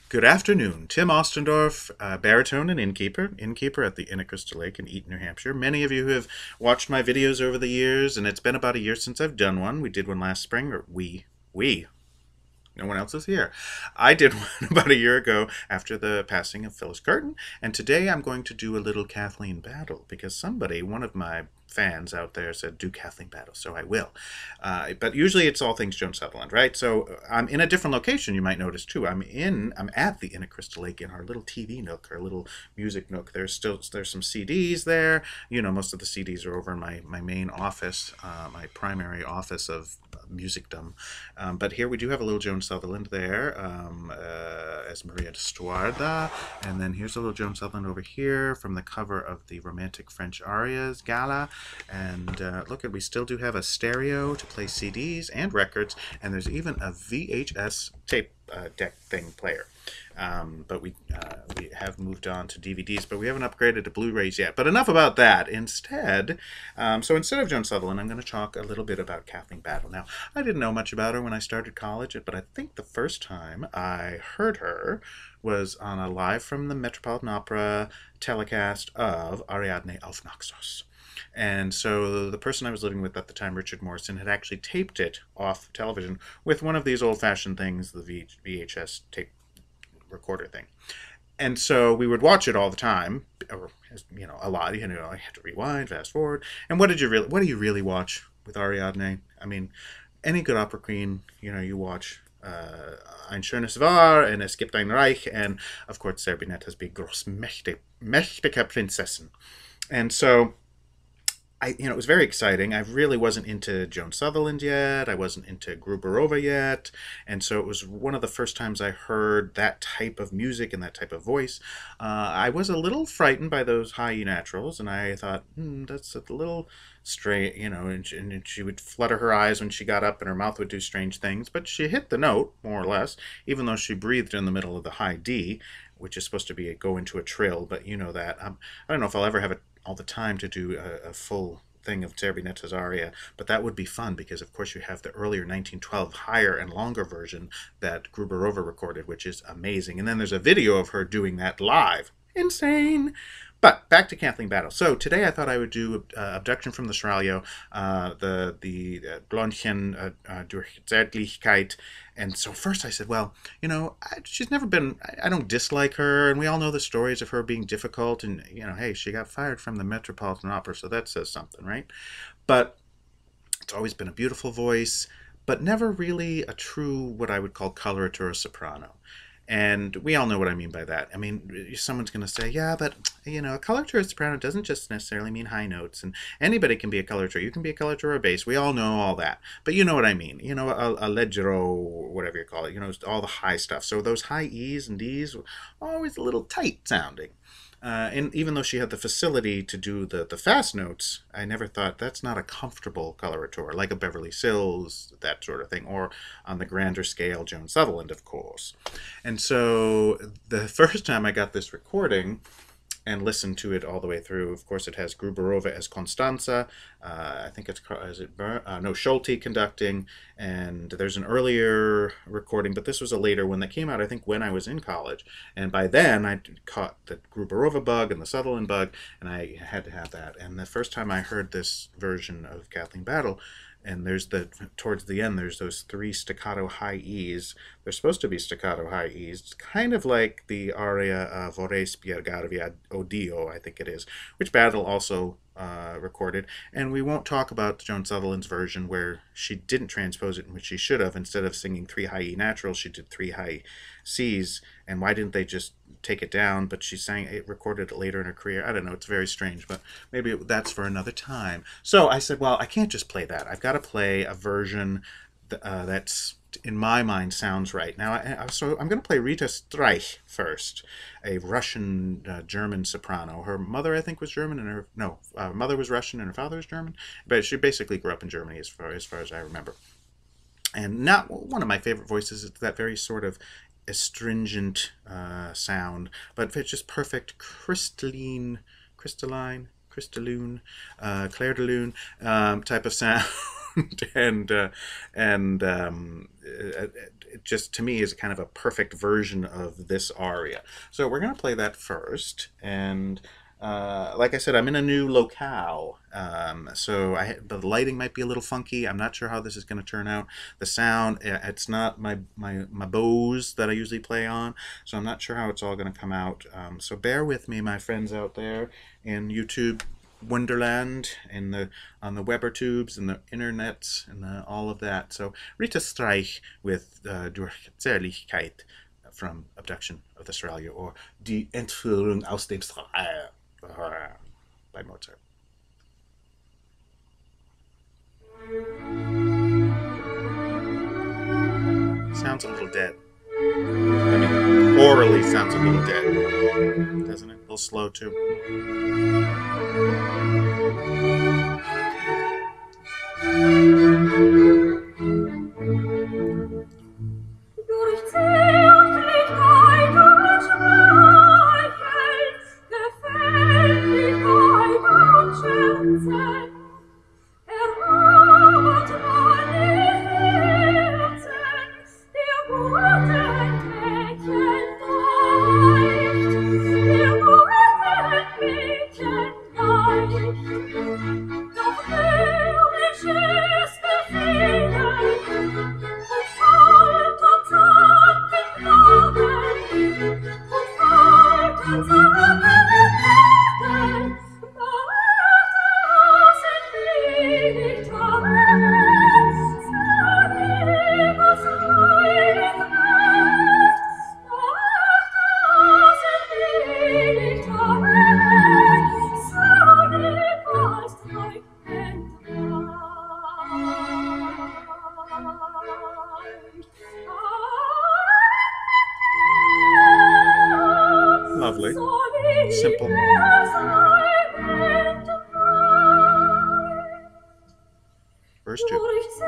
Good afternoon. Tim Ostendorf, baritone and innkeeper at the Inn at Crystal Lake in Eaton, New Hampshire. Many of you who have watched my videos over the years, and it's been about a year since I've done one. We did one last spring, or we. No one else is here. I did one about a year ago after the passing of Phyllis Curtin, and today I'm going to do a little Kathleen Battle because somebody, one of my fans out there, said do Kathleen Battle, so I will. But usually it's all things Joan Sutherland, right? So I'm in a different location. You might notice too. I'm at the Inn at Crystal Lake in our little TV nook, our little music nook. There's some CDs there. You know, most of the CDs are over in my main office, my primary office of musicdom. But here we do have a little Joan Sutherland there as Maria de Stuarda. And then here's a little Joan Sutherland over here from the cover of the Romantic French Arias Gala. And look, we still do have a stereo to play CDs and records. And there's even a VHS tape deck thing player. But we have moved on to DVDs, but we haven't upgraded to Blu-rays yet. But enough about that. Instead of Joan Sutherland, I'm going to talk a little bit about Kathleen Battle. Now, I didn't know much about her when I started college, but I think the first time I heard her was on a Live from the Metropolitan Opera telecast of Ariadne auf Naxos. And so the person I was living with at the time, Richard Morrison, had actually taped it off television with one of these old-fashioned things, the VHS tape recorder thing. And so we would watch it all the time, or a lot. I had to rewind, fast forward. And what do you really watch with Ariadne? I mean, any good opera queen, you watch Ein schönes War and Es gibt ein Reich, and of course Zerbinettas big großmächtige Prinzessin. And so it was very exciting. I really wasn't into Joan Sutherland yet. I wasn't into Gruberova yet. And so it was one of the first times I heard that type of music and that type of voice. I was a little frightened by those high E naturals, and I thought, that's a little strange, and she would flutter her eyes when she got up and her mouth would do strange things. But she hit the note, more or less, even though she breathed in the middle of the high D, which is supposed to go into a trill, but you know that. I don't know if I'll ever have all the time to do a full thing of Zerbinetta's aria, but that would be fun because, of course, you have the earlier 1912 higher and longer version that Gruberova recorded, which is amazing. And then there's a video of her doing that live. Insane! But back to Kathleen Battle. So today I thought I would do Abduction from the Seraglio, the Blondchen durch Zärtlichkeit. And so first I said, well, she's never been, I don't dislike her, and we all know the stories of her being difficult, and, hey, she got fired from the Metropolitan Opera, so that says something, right? But it's always been a beautiful voice, but never really a true, what I would call coloratura soprano. And we all know what I mean by that. I mean, someone's going to say, yeah, but, a coloratura soprano doesn't just necessarily mean high notes. And anybody can be a coloratura. You can be a coloratura bass. We all know all that. But you know what I mean. A leggero, whatever you call it, all the high stuff. So those high E's and D's were always a little tight sounding. And even though she had the facility to do the fast notes, I never thought that's not a comfortable coloratura, like a Beverly Sills, that sort of thing, or on the grander scale, Joan Sutherland, of course. And so the first time I got this recording and listened to it all the way through, of course, it has Gruberova as Constanza. I think Schulte conducting, and there's an earlier recording, but this was a later one that came out, I think, when I was in college. And by then, I caught the Gruberova bug and the Sutherland bug, and I had to have that. And the first time I heard this version of Kathleen Battle, and towards the end, there's those three staccato high E's. They're supposed to be staccato high E's. It's kind of like the aria Vorrei spiegarvi o Dio, I think it is, which Battle also recorded. And we won't talk about Joan Sutherland's version where she didn't transpose it, which she should have. Instead of singing three high E naturals, she did three high C's. And why didn't they just take it down? But she recorded it later in her career. I don't know. It's very strange, but maybe that's for another time. So I said, well, I can't just play that. I've got to play a version that's, in my mind, sounds right. Now, so I'm going to play Rita Streich first, a Russian German soprano. Her mother, I think, was German, and her mother was Russian, and her father was German. But she basically grew up in Germany, as far as I remember. And not one of my favorite voices is that very sort of astringent sound, but it's just perfect crystalline, clair de lune type of sound. and it just to me is kind of a perfect version of this aria. So we're going to play that first, and like I said, I'm in a new locale, so the lighting might be a little funky. I'm not sure how this is going to turn out. The sound, it's not my Bose that I usually play on, so I'm not sure how it's all going to come out. So bear with me, my friends out there in YouTube Wonderland, on the Weber tubes and the internets and all of that. So Rita Streich with Durch Zärtlichkeit from Abduction of the Seraglio, or Die Entführung aus dem Seraglio by Mozart. Sounds a little dead. I mean, orally sounds a little dead, doesn't it? A little slow too. Lovely. Simple. Verse 2.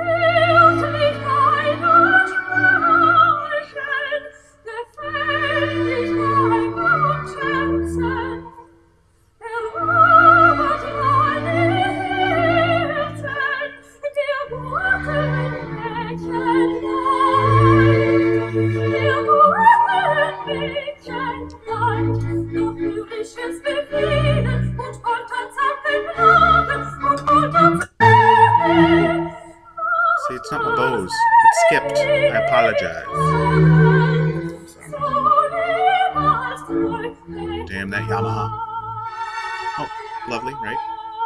See, it's not my Bose. It skipped. I apologize. Damn that Yamaha. Oh, lovely, right?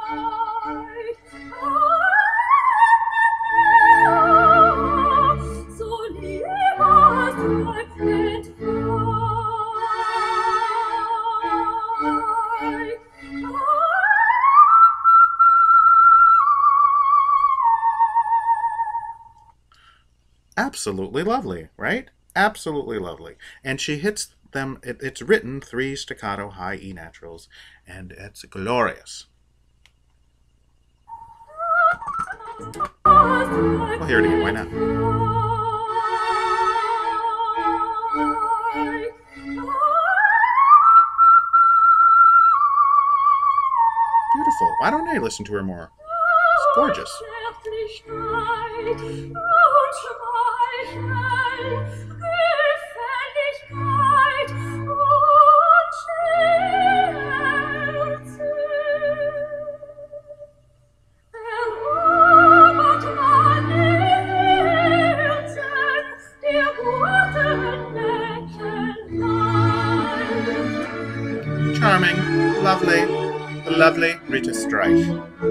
Absolutely lovely, right? Absolutely lovely. And she hits them, it's written 3 staccato high E naturals, and it's glorious. We'll hear it again, why not? Beautiful. Why don't I listen to her more? It's gorgeous. Charming, lovely, the lovely Rita Streich.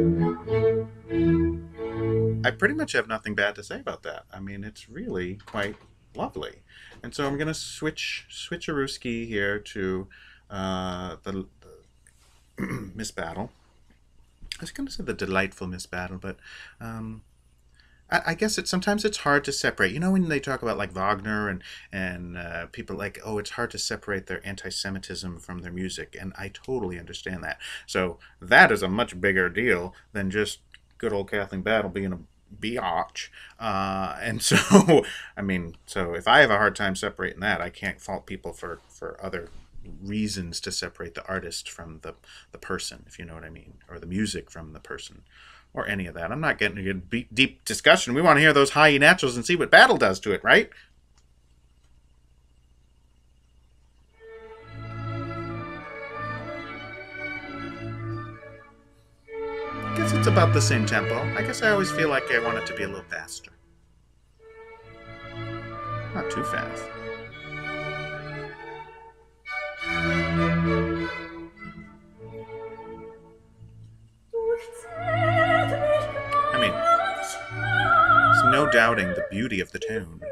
I pretty much have nothing bad to say about that. I mean, it's really quite lovely. And so I'm going to switcherooski here to the Miss Battle. I was going to say the delightful Miss Battle, but I guess sometimes it's hard to separate. You know, when they talk about like Wagner and people like, oh, it's hard to separate their anti-Semitism from their music, and I totally understand that. So that is a much bigger deal than just good old Kathleen Battle being a biatch. And so, I mean, so if I have a hard time separating that, I can't fault people for other reasons to separate the artist from the person, if you know what I mean, or the music from the person, or any of that. I'm not getting into a deep discussion. We want to hear those high E naturals and see what Battle does to it, right? It's about the same tempo. I guess I always feel like I want it to be a little faster. Not too fast. I mean, there's no doubting the beauty of the tone.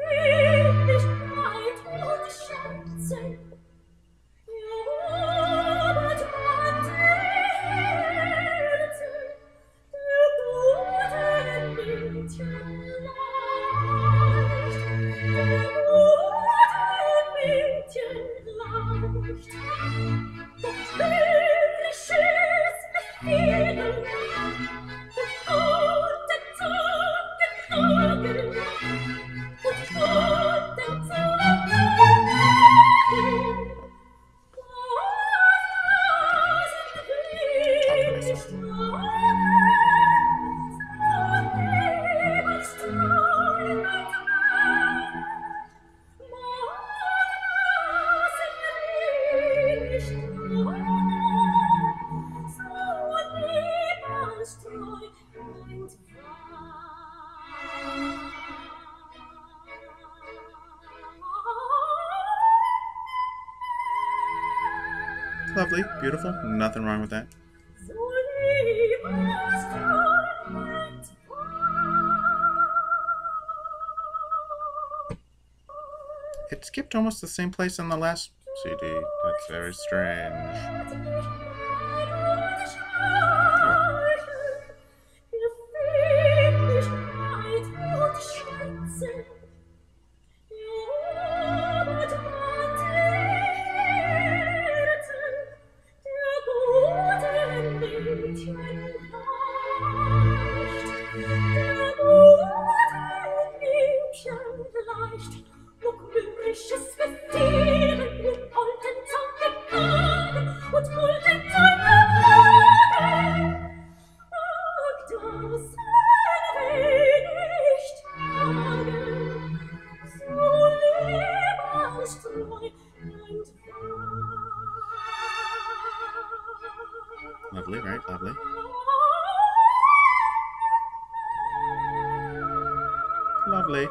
Lovely, beautiful, nothing wrong with that. It skipped almost the same place on the last CD. That's very strange. Lovely, right? Lovely. Lovely.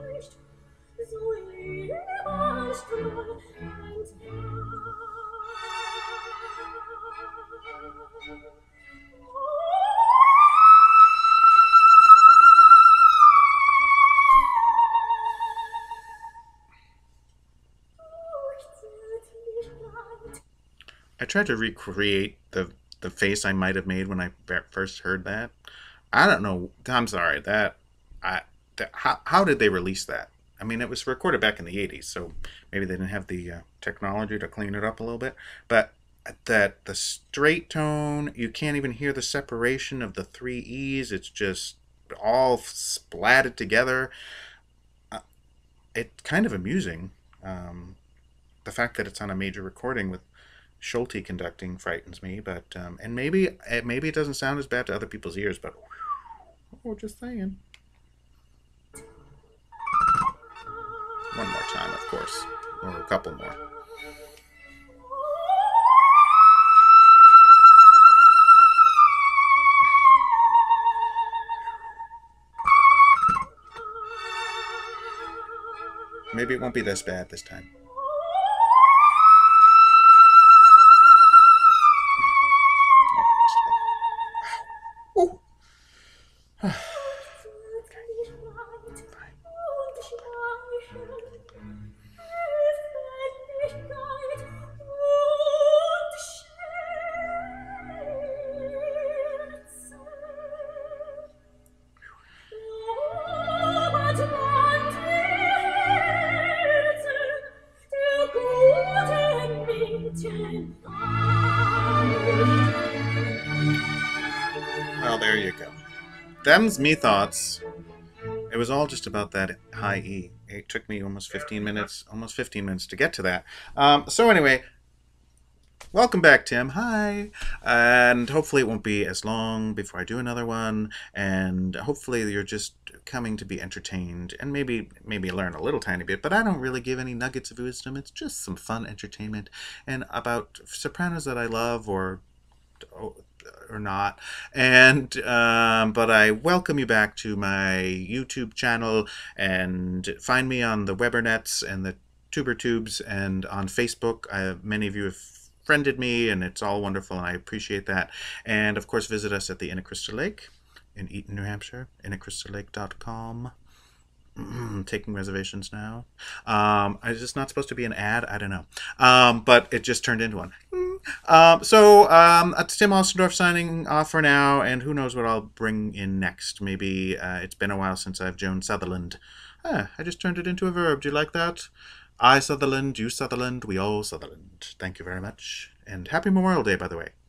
I tried to recreate the face I might have made when I first heard that. I don't know. I'm sorry. How did they release that? I mean, it was recorded back in the 80s, so maybe they didn't have the technology to clean it up a little bit. But that the straight tone, you can't even hear the separation of the three E's. It's just all splatted together. It's kind of amusing. The fact that it's on a major recording with Schulte conducting frightens me, but and maybe it doesn't sound as bad to other people's ears, but just saying. One more time, of course, or a couple more. Maybe it won't be this bad this time. Well, there you go. Them's me thoughts. It was all just about that high E. It took me almost 15 minutes to get to that. So anyway, welcome back, Tim. Hi. And hopefully it won't be as long before I do another one. And hopefully you're just coming to be entertained and maybe learn a little tiny bit. But I don't really give any nuggets of wisdom. It's just some fun entertainment and about sopranos that I love or or not. And but I welcome you back to my YouTube channel, and find me on the Webernets and the TuberTubes and on Facebook. Many of you have friended me, and it's all wonderful, and I appreciate that. And of course, visit us at the Inn at Crystal Lake in Eaton, New Hampshire, innatcrystallake.com. Taking reservations now. Is this not supposed to be an ad? I don't know. But it just turned into one. It's Tim Ostendorf signing off for now, and who knows what I'll bring in next. Maybe it's been a while since I've Joan Sutherland. I just turned it into a verb. Do you like that? I Sutherland, you Sutherland, we all Sutherland. Thank you very much, and happy Memorial Day, by the way.